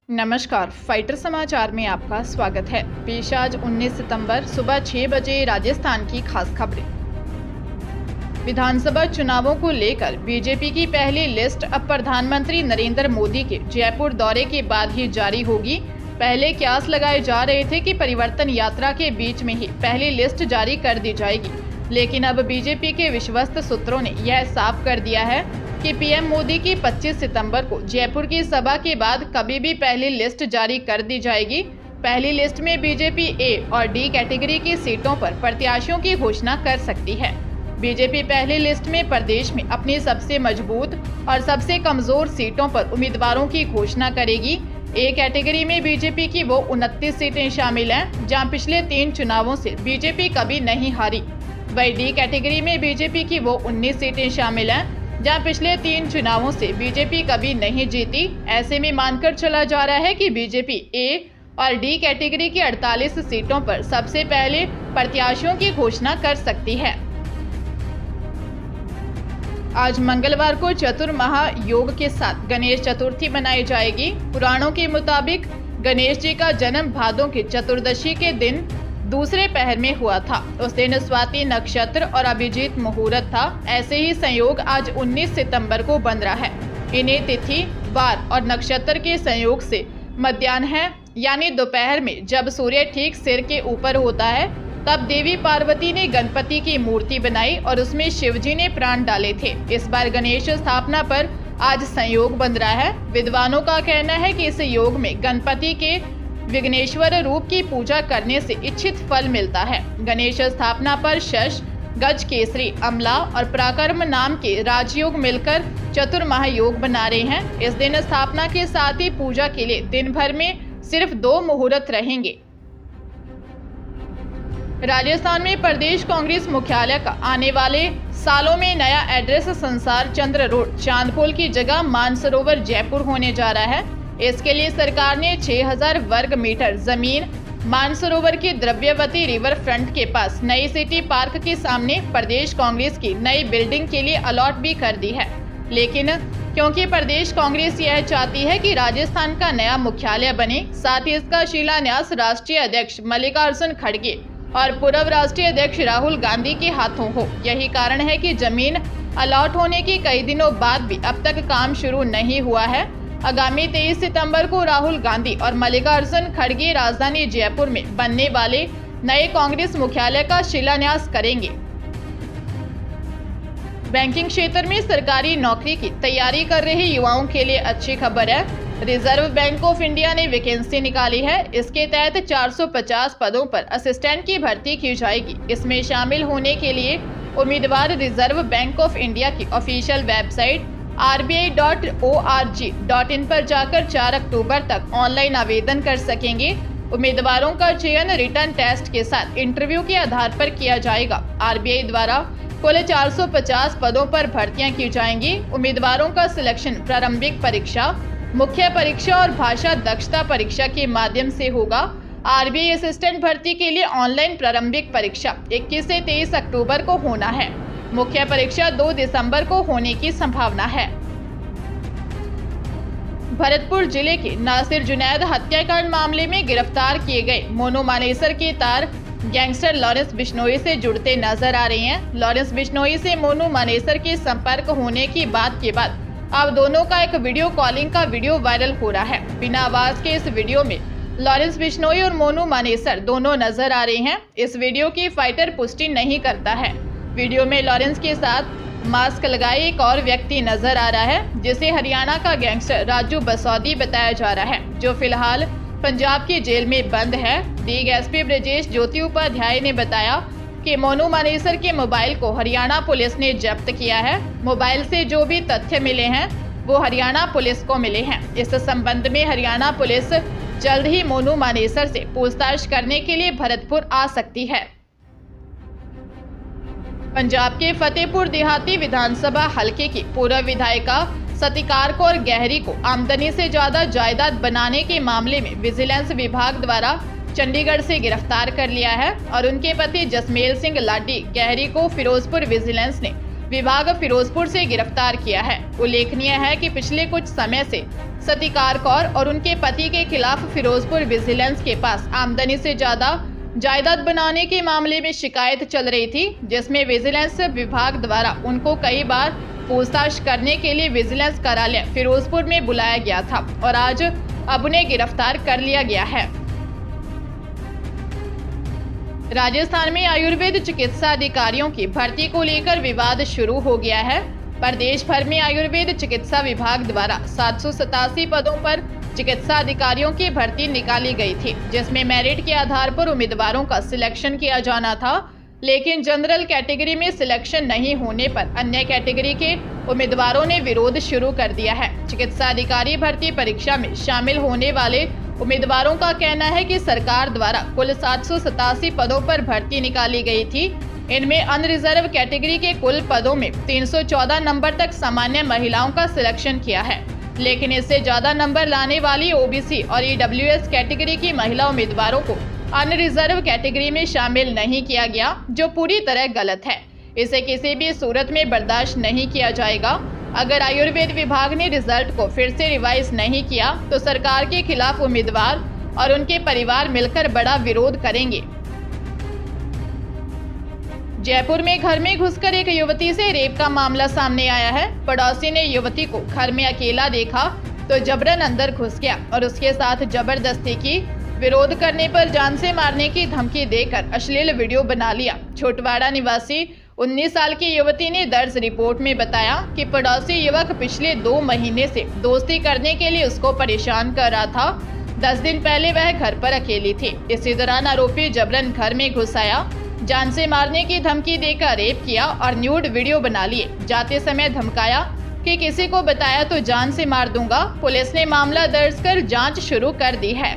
नमस्कार, फाइटर समाचार में आपका स्वागत है। पेश आज 19 सितंबर सुबह 6 बजे राजस्थान की खास खबरें। विधानसभा चुनावों को लेकर बीजेपी की पहली लिस्ट अब प्रधानमंत्री नरेंद्र मोदी के जयपुर दौरे के बाद ही जारी होगी। पहले क्यास लगाए जा रहे थे कि परिवर्तन यात्रा के बीच में ही पहली लिस्ट जारी कर दी जाएगी, लेकिन अब बीजेपी के विश्वस्त सूत्रों ने यह साफ कर दिया है कि पीएम मोदी की 25 सितंबर को जयपुर की सभा के बाद कभी भी पहली लिस्ट जारी कर दी जाएगी। पहली लिस्ट में बीजेपी ए और डी कैटेगरी की सीटों पर प्रत्याशियों की घोषणा कर सकती है। बीजेपी पहली लिस्ट में प्रदेश में अपनी सबसे मजबूत और सबसे कमजोर सीटों पर उम्मीदवारों की घोषणा करेगी। ए कैटेगरी में बीजेपी की वो 29 सीटें शामिल हैं, जहां पिछले 3 चुनावों से बीजेपी कभी नहीं हारी। वही डी कैटेगरी में बीजेपी की वो 19 सीटें शामिल हैं, जहां पिछले 3 चुनावों से बीजेपी कभी नहीं जीती। ऐसे में मानकर चला जा रहा है कि बीजेपी ए और डी कैटेगरी की 48 सीटों पर सबसे पहले प्रत्याशियों की घोषणा कर सकती है। आज मंगलवार को चतुर्महायोग के साथ गणेश चतुर्थी मनाई जाएगी। पुराणों के मुताबिक गणेश जी का जन्म भादों की चतुर्दशी के दिन दूसरे पहर में हुआ था। उस दिन स्वाति नक्षत्र और अभिजीत मुहूर्त था। ऐसे ही संयोग आज 19 सितंबर को बन रहा है। इन्हें तिथि, वार और नक्षत्र के संयोग से मध्याह्न है, यानी दोपहर में जब सूर्य ठीक सिर के ऊपर होता है, तब देवी पार्वती ने गणपति की मूर्ति बनाई और उसमें शिवजी ने प्राण डाले थे। इस बार गणेश स्थापना पर आज संयोग बन रहा है। विद्वानों का कहना है कि इस योग में गणपति के विघ्नेश्वर रूप की पूजा करने से इच्छित फल मिलता है। गणेश स्थापना पर शश, गज केसरी, अमला और पराक्रम नाम के राजयोग मिलकर चतुर्महायोग बना रहे हैं। इस दिन स्थापना के साथ ही पूजा के लिए दिन भर में सिर्फ 2 मुहूर्त रहेंगे। राजस्थान में प्रदेश कांग्रेस मुख्यालय का आने वाले सालों में नया एड्रेस संसार चंद्र रोड चांदपोल की जगह मानसरोवर जयपुर होने जा रहा है। इसके लिए सरकार ने 6000 वर्ग मीटर जमीन मानसरोवर की द्रव्यवती रिवर फ्रंट के पास नई सिटी पार्क के सामने प्रदेश कांग्रेस की नई बिल्डिंग के लिए अलॉट भी कर दी है। लेकिन क्योंकि प्रदेश कांग्रेस यह चाहती है कि राजस्थान का नया मुख्यालय बने, साथ ही इसका शिलान्यास राष्ट्रीय अध्यक्ष मल्लिकार्जुन खड़गे और पूर्व राष्ट्रीय अध्यक्ष राहुल गांधी के हाथों हो। यही कारण है कि जमीन अलॉट होने के कई दिनों बाद भी अब तक काम शुरू नहीं हुआ है। आगामी 23 सितंबर को राहुल गांधी और मल्लिकार्जुन खड़गे राजधानी जयपुर में बनने वाले नए कांग्रेस मुख्यालय का शिलान्यास करेंगे। बैंकिंग क्षेत्र में सरकारी नौकरी की तैयारी कर रहे युवाओं के लिए अच्छी खबर है। रिजर्व बैंक ऑफ इंडिया ने वैकेंसी निकाली है। इसके तहत 450 पदों पर असिस्टेंट की भर्ती की जाएगी। इसमें शामिल होने के लिए उम्मीदवार रिजर्व बैंक ऑफ इंडिया की ऑफिशियल वेबसाइट rbi.org.in पर जाकर 4 अक्टूबर तक ऑनलाइन आवेदन कर सकेंगे। उम्मीदवारों का चयन रिटर्न टेस्ट के साथ इंटरव्यू के आधार पर किया जाएगा। आरबीआई द्वारा कुल 450 पदों पर भर्तियां की जाएंगी। उम्मीदवारों का सिलेक्शन प्रारंभिक परीक्षा, मुख्य परीक्षा और भाषा दक्षता परीक्षा के माध्यम से होगा। आरबीआई असिस्टेंट भर्ती के लिए ऑनलाइन प्रारंभिक परीक्षा 21 से 23 अक्टूबर को होना है। मुख्य परीक्षा 2 दिसंबर को होने की संभावना है। भरतपुर जिले के नासिर जुनैद हत्याकांड मामले में गिरफ्तार किए गए मोनू मानेसर के तार गैंगस्टर लॉरेंस बिश्नोई से जुड़ते नजर आ रहे हैं। लॉरेंस बिश्नोई से मोनू मानेसर के संपर्क होने की बात के बाद अब दोनों का एक वीडियो कॉलिंग का वीडियो वायरल हो रहा है। बिना आवाज के इस वीडियो में लॉरेंस बिश्नोई और मोनू मानेसर दोनों नजर आ रहे हैं। इस वीडियो की फाइटर पुष्टि नहीं करता है। वीडियो में लॉरेंस के साथ मास्क लगाए एक और व्यक्ति नजर आ रहा है, जिसे हरियाणा का गैंगस्टर राजू बसौदी बताया जा रहा है, जो फिलहाल पंजाब की जेल में बंद है। डीएसपी ब्रजेश ज्योति उपाध्याय ने बताया कि मोनू मानेसर के मोबाइल को हरियाणा पुलिस ने जब्त किया है। मोबाइल से जो भी तथ्य मिले हैं वो हरियाणा पुलिस को मिले हैं। इस संबंध में हरियाणा पुलिस जल्द ही मोनू मानेसर से पूछताछ करने के लिए भरतपुर आ सकती है। पंजाब के फतेहपुर देहाती विधानसभा हलके की पूर्व विधायिका सतिकार कौर गहरी को आमदनी से ज्यादा जायदाद बनाने के मामले में विजिलेंस विभाग द्वारा चंडीगढ़ से गिरफ्तार कर लिया है और उनके पति जसमेल सिंह लाडी गहरी को फिरोजपुर विजिलेंस ने विभाग फिरोजपुर से गिरफ्तार किया है। उल्लेखनीय है कि पिछले कुछ समय से सतिकार कौर और उनके पति के खिलाफ फिरोजपुर विजिलेंस के पास आमदनी से ज्यादा जायदाद बनाने के मामले में शिकायत चल रही थी, जिसमें विजिलेंस विभाग द्वारा उनको कई बार पूछताछ करने के लिए विजिलेंस कार्यालय फिरोजपुर में बुलाया गया था और आज अब उन्हें गिरफ्तार कर लिया गया है। राजस्थान में आयुर्वेद चिकित्सा अधिकारियों की भर्ती को लेकर विवाद शुरू हो गया है। प्रदेश भर में आयुर्वेद चिकित्सा विभाग द्वारा 787 पदों पर चिकित्सा अधिकारियों की भर्ती निकाली गई थी, जिसमें मेरिट के आधार पर उम्मीदवारों का सिलेक्शन किया जाना था, लेकिन जनरल कैटेगरी में सिलेक्शन नहीं होने पर अन्य कैटेगरी के उम्मीदवारों ने विरोध शुरू कर दिया है। चिकित्सा अधिकारी भर्ती परीक्षा में शामिल होने वाले उम्मीदवारों का कहना है कि सरकार द्वारा कुल 787 पदों पर भर्ती निकाली गई थी। इनमें अनरिजर्व कैटेगरी के कुल पदों में 314 नंबर तक सामान्य महिलाओं का सिलेक्शन किया है, लेकिन इससे ज्यादा नंबर लाने वाली ओबीसी और ईडब्ल्यूएस कैटेगरी की महिला उम्मीदवारों को अनरिजर्व कैटेगरी में शामिल नहीं किया गया, जो पूरी तरह गलत है। इसे किसी भी सूरत में बर्दाश्त नहीं किया जाएगा। अगर आयुर्वेद विभाग ने रिजल्ट को फिर से रिवाइज नहीं किया तो सरकार के खिलाफ उम्मीदवार और उनके परिवार मिलकर बड़ा विरोध करेंगे। जयपुर में घर में घुसकर एक युवती से रेप का मामला सामने आया है। पड़ोसी ने युवती को घर में अकेला देखा तो जबरन अंदर घुस गया और उसके साथ जबरदस्ती की। विरोध करने पर जान से मारने की धमकी देकर अश्लील वीडियो बना लिया। छोटवाड़ा निवासी 19 साल की युवती ने दर्ज रिपोर्ट में बताया कि पड़ोसी युवक पिछले 2 महीने से दोस्ती करने के लिए उसको परेशान कर रहा था। 10 दिन पहले वह घर पर अकेली थी। इसी दौरान आरोपी जबरन घर में घुस आया, जान से मारने की धमकी देकर रेप किया और न्यूड वीडियो बना लिए। जाते समय धमकाया कि किसी को बताया तो जान से मार दूंगा। पुलिस ने मामला दर्ज कर जांच शुरू कर दी है।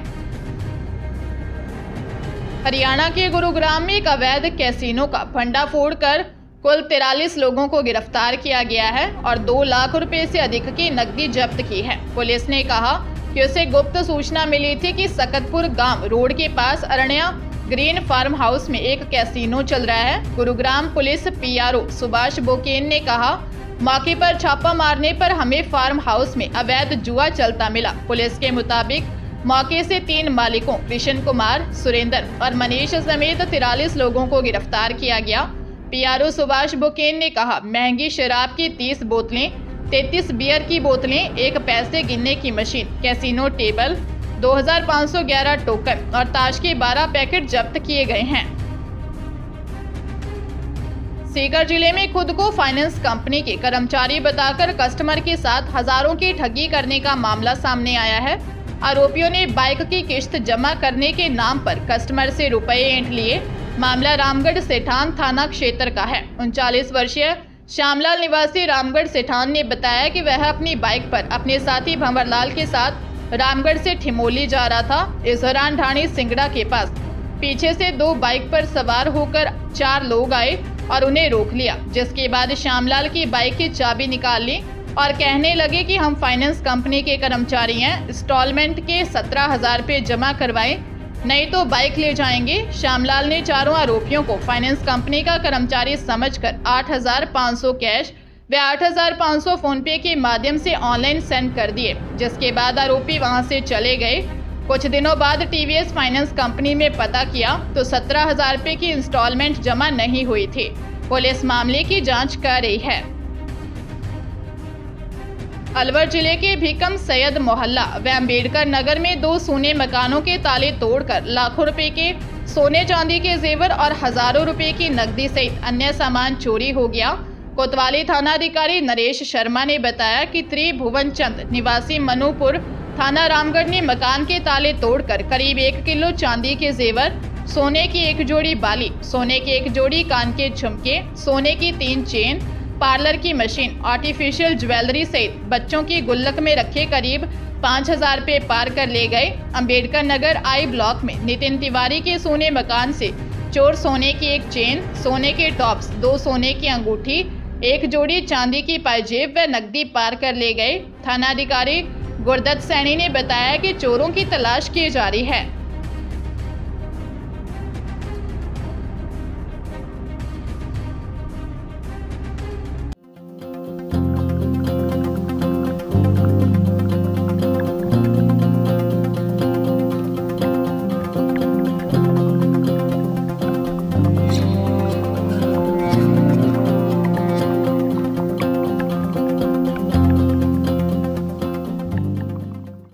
हरियाणा के गुरुग्राम में एक अवैध कैसीनो का भंडाफोड़ कर कुल 43 लोगों को गिरफ्तार किया गया है और 2 लाख रुपए से अधिक की नकदी जब्त की है। पुलिस ने कहा कि उसे गुप्त सूचना मिली थी कि सकतपुर गांव रोड के पास अरण्या ग्रीन फार्म हाउस में एक कैसीनो चल रहा है। गुरुग्राम पुलिस पीआरओ सुभाष बोकेन ने कहा, मौके पर छापा मारने पर हमें फार्म हाउस में अवैध जुआ चलता मिला। पुलिस के मुताबिक मौके से 3 मालिकों कृष्ण कुमार, सुरेंद्र और मनीष समेत 43 लोगों को गिरफ्तार किया गया। पीआरओ सुभाष बोकेन ने कहा, महंगी शराब की 30 बोतलें, 33 बियर की बोतलें, 1 पैसे गिनने की मशीन, कैसीनो टेबल, 2511 टोकन और ताश के 12 पैकेट जब्त किए गए हैं। सीकर जिले में खुद को फाइनेंस कंपनी के कर्मचारी बताकर कस्टमर के साथ हजारों की ठगी करने का मामला सामने आया है। आरोपियों ने बाइक की किश्त जमा करने के नाम पर कस्टमर से रुपए ऐंठ लिए। मामला रामगढ़ सेठान थाना क्षेत्र का है। 39 वर्षीय श्यामलाल निवासी रामगढ़ सेठान ने बताया कि वह अपनी बाइक पर अपने साथी भंवरलाल के साथ रामगढ़ से ठिमोली जा रहा था। इस दौरान ढाणी सिंगड़ा के पास पीछे से 2 बाइक पर सवार होकर 4 लोग आए और उन्हें रोक लिया, जिसके बाद श्यामलाल की बाइक की चाबी निकाल ली और कहने लगे कि हम फाइनेंस कंपनी के कर्मचारी हैं, इंस्टॉलमेंट के 17,000 रुपये जमा करवाएं, नहीं तो बाइक ले जाएंगे। श्यामलाल ने चारों आरोपियों को फाइनेंस कंपनी का कर्मचारी समझकर 8,500 कैश व 8,500 फोनपे के माध्यम से ऑनलाइन सेंड कर दिए, जिसके बाद आरोपी वहां से चले गए। कुछ दिनों बाद टीवीएस फाइनेंस कंपनी में पता किया तो 17,000 रुपये की इंस्टॉलमेंट जमा नहीं हुई थी। पुलिस मामले की जांच कर रही है। अलवर जिले के भीकम सैयद मोहल्ला व अम्बेडकर नगर में 2 सोने मकानों के ताले तोड़कर लाखों रुपए के सोने चांदी के जेवर और हजारों रुपए की नकदी सहित अन्य सामान चोरी हो गया। कोतवाली थानाधिकारी नरेश शर्मा ने बताया कि त्रिभुवन चंद निवासी मनुपुर थाना रामगढ़ ने मकान के ताले तोड़कर करीब 1 किलो चांदी के जेवर, सोने की 1 जोड़ी बाली, सोने की 1 जोड़ी कान के झुमके, सोने की 3 चेन, पार्लर की मशीन, आर्टिफिशियल ज्वेलरी सहित बच्चों की गुल्लक में रखे करीब 5,000 रुपये पार कर ले गए। अम्बेडकर नगर आई ब्लॉक में नितिन तिवारी के सोने मकान से चोर सोने की 1 चेन, सोने के टॉप्स, 2 सोने की अंगूठी, 1 जोड़ी चांदी की पायजेब व नकदी पार कर ले गए। थानाधिकारी गुरदत्त सैनी ने बताया कि चोरों की तलाश की जा रही है।